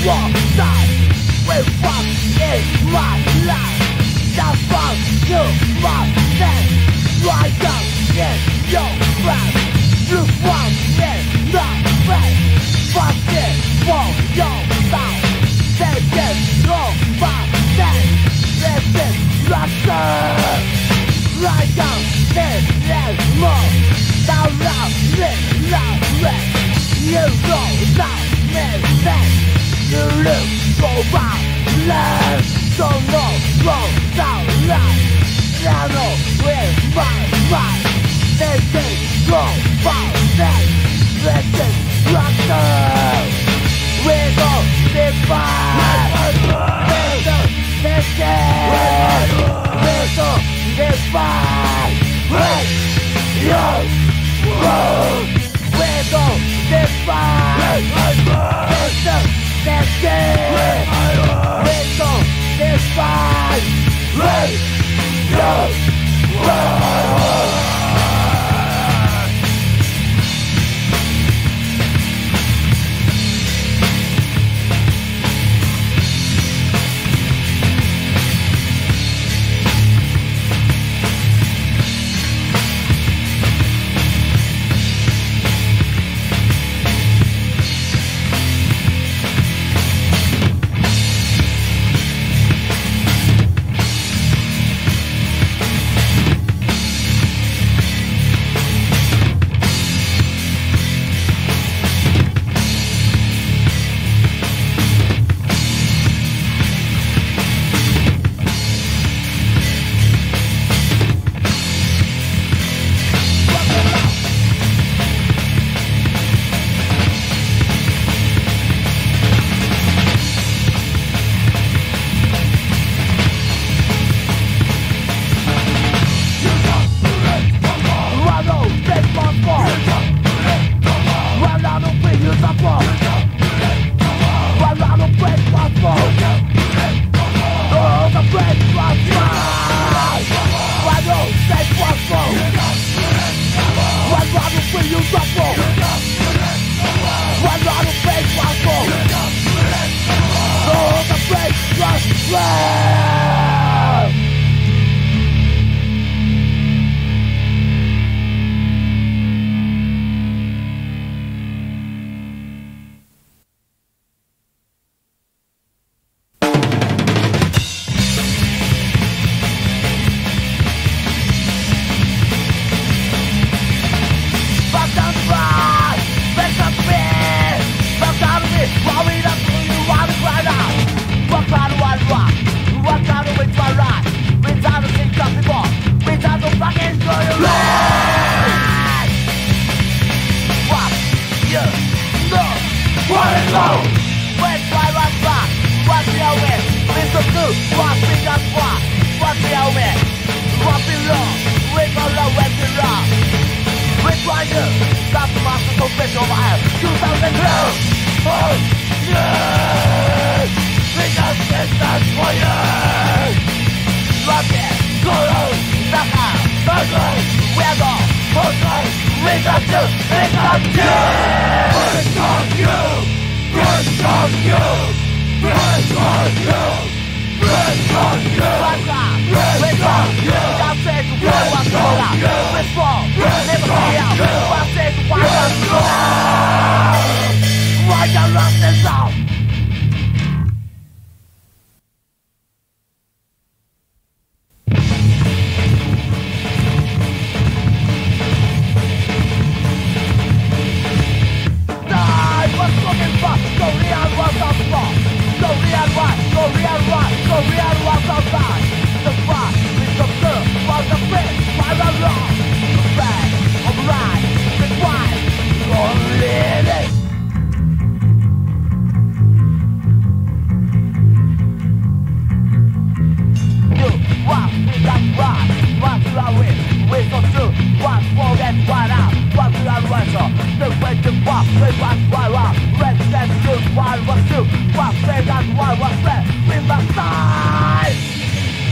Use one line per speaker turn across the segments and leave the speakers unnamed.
walk side. We walk in my life. The fuck you must say. Right up in your breath. You walk in the face. Fuck it for yourself. Take it for my day. This is Russian. Right up in this mode. Now love me, love me. You know that me then. You look so violent. So no, go down line. Never with my mind. This is go violent. This is Russian. We go divide. We go divide. We go divide. Yo, whoa. We go divide. We go divide. We go divide. Yo, whoa.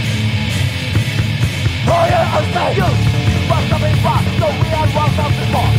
You, what's coming back? So we are welcome to